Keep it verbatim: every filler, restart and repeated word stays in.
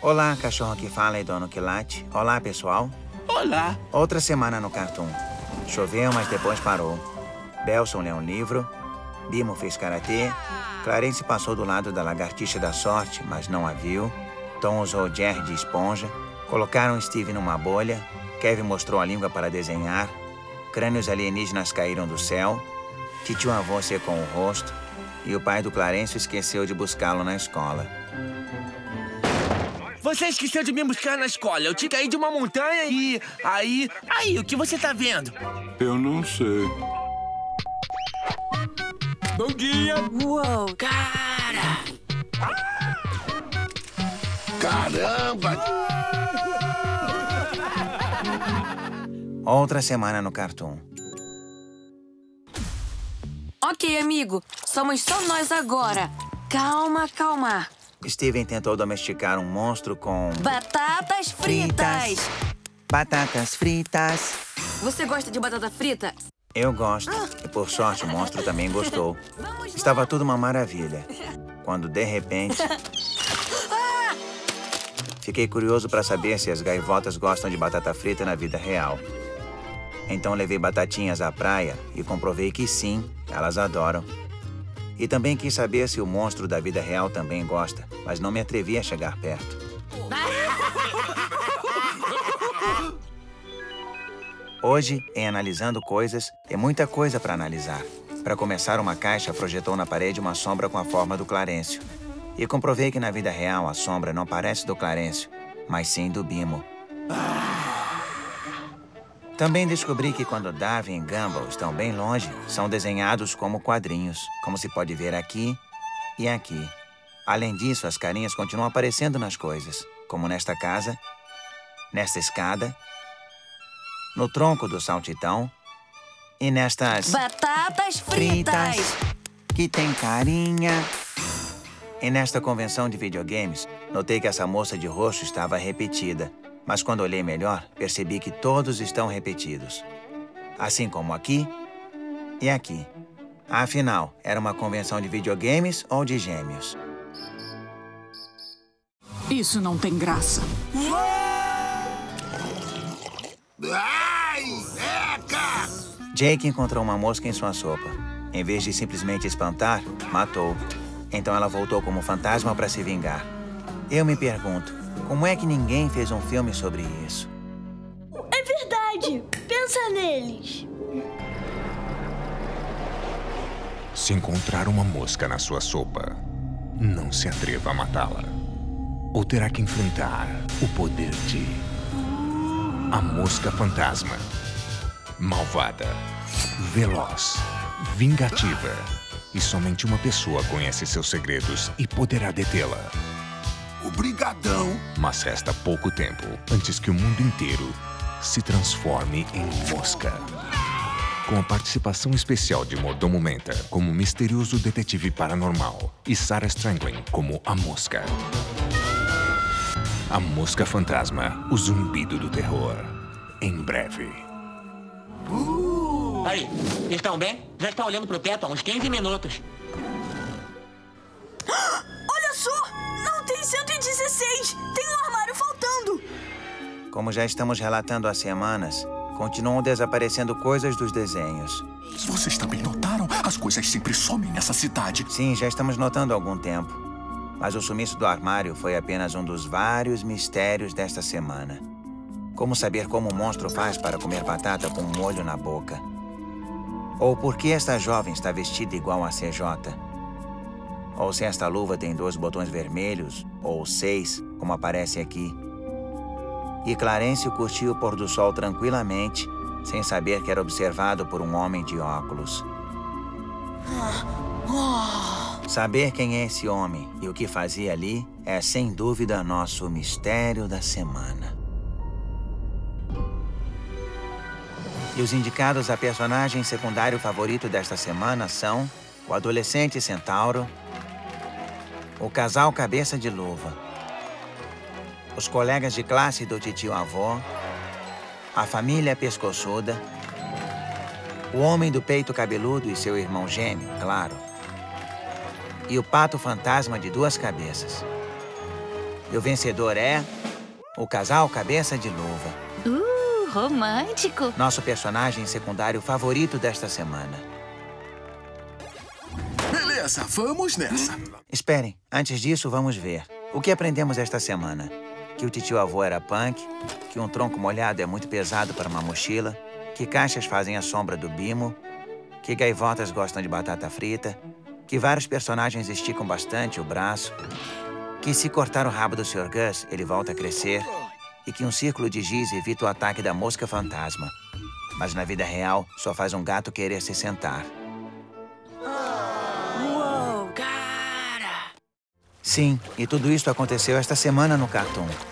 Olá, cachorro que fala e dono que late. Olá, pessoal. Olá. Outra semana no Cartoon. Choveu, mas depois parou. Belson leu um livro. Bimo fez karatê. Clarence passou do lado da lagartixa da sorte, mas não a viu. Tom usou Jerry de esponja. Colocaram Steve numa bolha. Kevin mostrou a língua para desenhar. Crânios alienígenas caíram do céu. Titio avô secou o rosto. E o pai do Clarence esqueceu de buscá-lo na escola. Você esqueceu de me buscar na escola. Eu te caí de uma montanha e... Aí... Aí, o que você tá vendo? Eu não sei. Bom dia! Uou, cara! Caramba! Outra semana no Cartoon. Ok, amigo. Somos só nós agora. Calma, calma. Steven tentou domesticar um monstro com... Batatas fritas! Batatas fritas. Você gosta de batata frita? Eu gosto. E por sorte o monstro também gostou. Estava tudo uma maravilha. Quando, de repente... Fiquei curioso para saber se as gaivotas gostam de batata frita na vida real. Então levei batatinhas à praia e comprovei que sim, elas adoram. E também quis saber se o monstro da vida real também gosta, mas não me atrevi a chegar perto. Hoje, em Analisando Coisas, tem muita coisa para analisar. Para começar, uma caixa projetou na parede uma sombra com a forma do Clarencio. E comprovei que na vida real a sombra não parece do Clarencio, mas sim do Bimo. Também descobri que quando Darwin e Gumball estão bem longe, são desenhados como quadrinhos, como se pode ver aqui e aqui. Além disso, as carinhas continuam aparecendo nas coisas, como nesta casa, nesta escada, no tronco do saltitão e nestas... Batatas fritas! fritas que tem carinha. E nesta convenção de videogames, notei que essa moça de roxo estava repetida. Mas quando olhei melhor, percebi que todos estão repetidos. Assim como aqui e aqui. Afinal, era uma convenção de videogames ou de gêmeos? Isso não tem graça. Ai, eca! Jake encontrou uma mosca em sua sopa. Em vez de simplesmente espantar, matou. Então ela voltou como fantasma para se vingar. Eu me pergunto, como é que ninguém fez um filme sobre isso? É verdade! Pensa neles! Se encontrar uma mosca na sua sopa, não se atreva a matá-la. Ou terá que enfrentar o poder de... A Mosca Fantasma. Malvada, veloz, vingativa. E somente uma pessoa conhece seus segredos e poderá detê-la. Obrigadão! Mas resta pouco tempo antes que o mundo inteiro se transforme em mosca. Com a participação especial de Mordomo Menta como misterioso detetive paranormal e Sarah Strangling como a mosca. A Mosca Fantasma, o zumbido do terror. Em breve. Uh! Aí, estão bem? Já está olhando pro teto há uns quinze minutos. Olha só! Não tem cento e dezesseis! Tem um armário faltando! Como já estamos relatando há semanas, continuam desaparecendo coisas dos desenhos. Vocês também notaram? As coisas sempre somem nessa cidade. Sim, já estamos notando há algum tempo. Mas o sumiço do armário foi apenas um dos vários mistérios desta semana. Como saber como o monstro faz para comer batata com um molho na boca? Ou por que esta jovem está vestida igual a C J? Ou se esta luva tem dois botões vermelhos, ou seis, como aparece aqui. E Clarence curtiu o pôr do sol tranquilamente, sem saber que era observado por um homem de óculos. Saber quem é esse homem e o que fazia ali é, sem dúvida, nosso mistério da semana. E os indicados a personagem secundário favorito desta semana são o adolescente centauro, o casal cabeça de luva, os colegas de classe do titio-avô, a família pescoçuda, o homem do peito cabeludo e seu irmão gêmeo, claro, e o pato fantasma de duas cabeças. E o vencedor é... o casal Cabeça de Luva. Uh, romântico. Nosso personagem secundário favorito desta semana. Beleza, vamos nessa. Esperem, antes disso, vamos ver. O que aprendemos esta semana? Que o titio-avô era punk, que um tronco molhado é muito pesado para uma mochila, que caixas fazem a sombra do Bimo, que gaivotas gostam de batata frita, que vários personagens esticam bastante o braço, que se cortar o rabo do senhor Gus, ele volta a crescer, e que um círculo de giz evita o ataque da mosca fantasma. Mas na vida real, só faz um gato querer se sentar. Uou, cara! Sim, e tudo isso aconteceu esta semana no Cartoon.